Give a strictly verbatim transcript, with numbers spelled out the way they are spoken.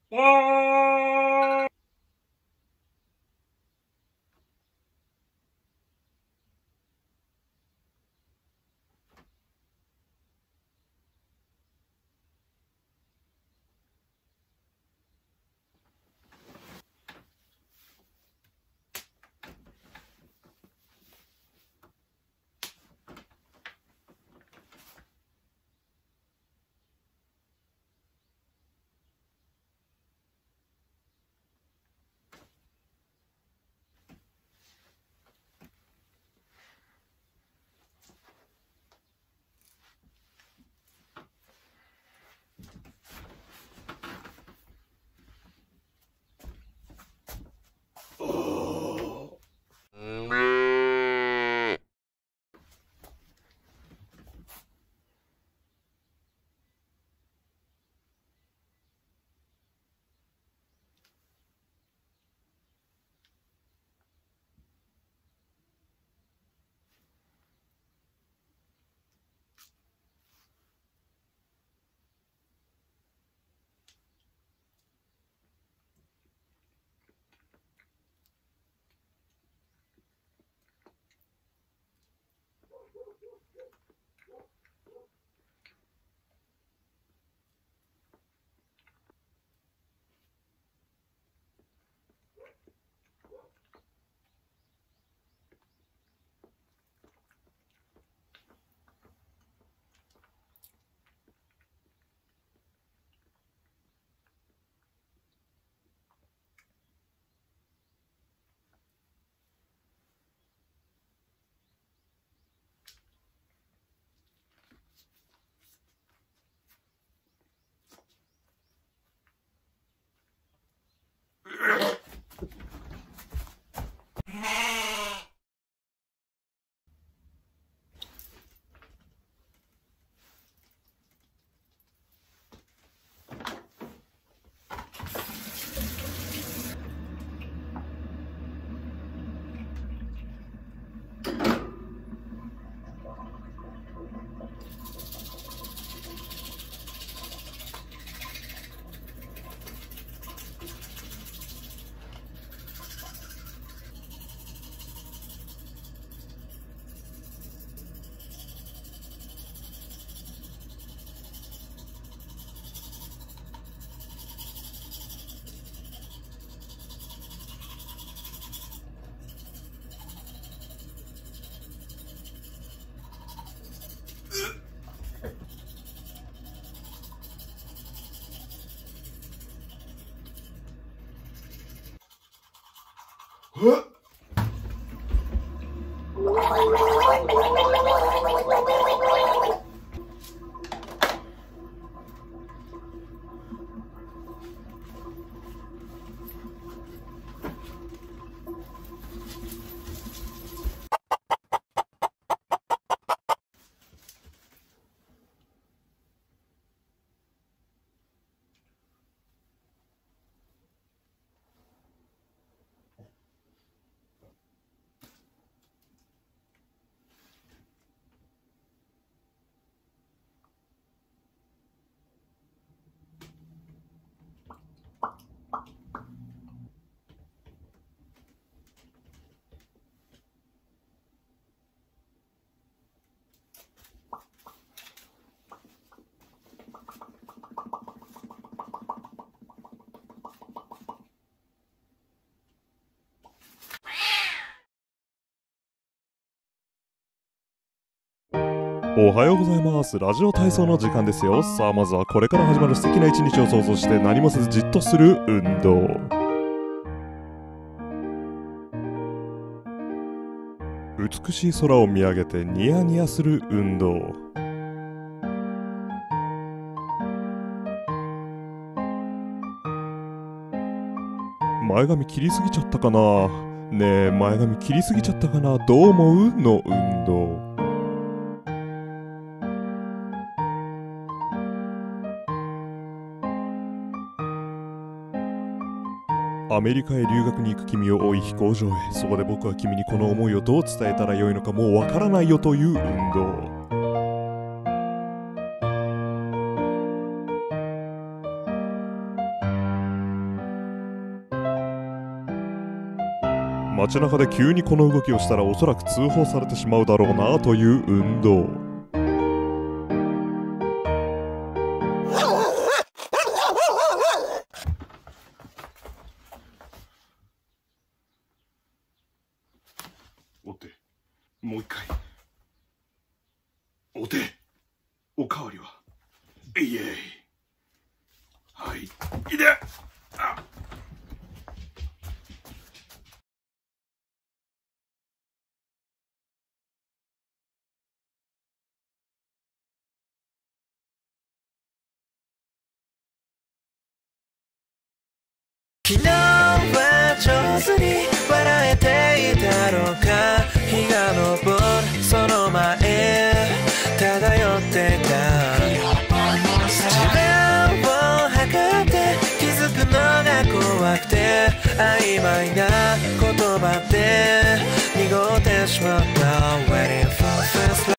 おはようございます。ラジオ体操の時間ですよ。さあまずはこれから始まる素敵な一日を想像して何もせずじっとする運動。美しい空を見上げてニヤニヤする運動。前髪切りすぎちゃったかな。ねえ前髪切りすぎちゃったかな、どう思うの運動。アメリカへ留学に行く君を追い飛行場へ。そこで僕は君にこの思いをどう伝えたらよいのかもうわからないよという運動。 街中で急にこの動きをしたらおそらく通報されてしまうだろうなという運動。お手、もう一回。お手、おかわりは。いえい。はい、いで。あ。 昨日は上手に笑えていたろうか。日が昇るその前漂ってた自分を測って気づくのが怖くて曖昧な言葉で濁ってしまった Waiting for first love